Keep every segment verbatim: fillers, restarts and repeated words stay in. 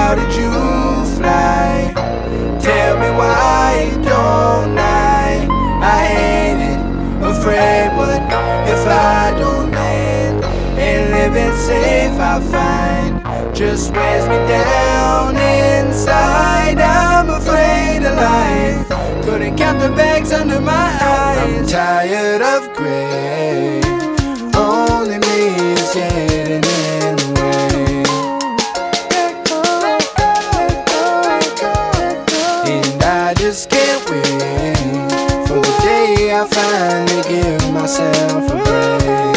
how did you fly? Tell me why don't I? I hate it, afraid what if I don't land? And living safe I find just wears me down inside. I'm afraid of life, couldn't count the bags under my eyes. I'm tired of gray, only me is getting in the way. And I just can't wait for the day I finally give myself a break.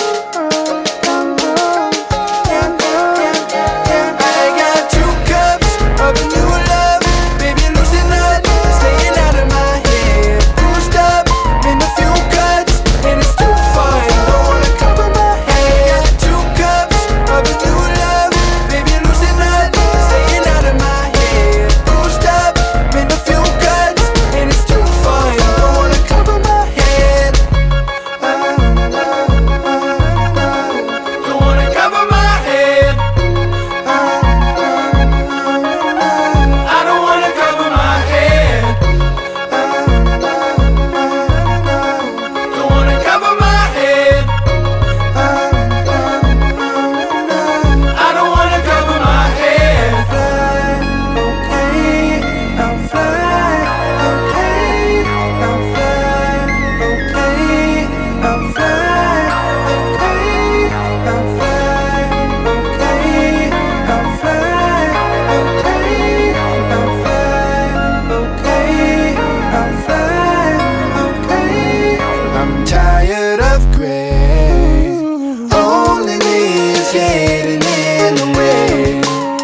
Getting in the way,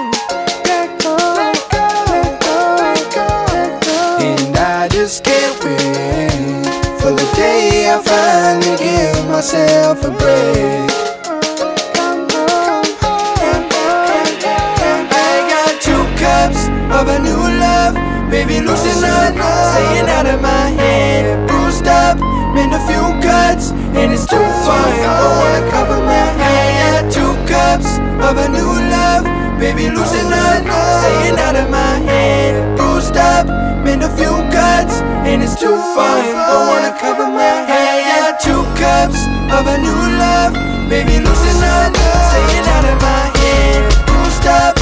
and I just can't wait for the day I finally give myself a break. I got two cups of a new love, baby loosen up, staying out of my head. Bruised up, made a few cuts, and it's too far, I don't wanna cover my head. Two cups of a new love, baby loosen up, staying out of my head. Bruised up, made a few cuts, and it's too far, I don't wanna cover my head. Two cups of a new love, baby loosen up, staying out of my head. Bruised up,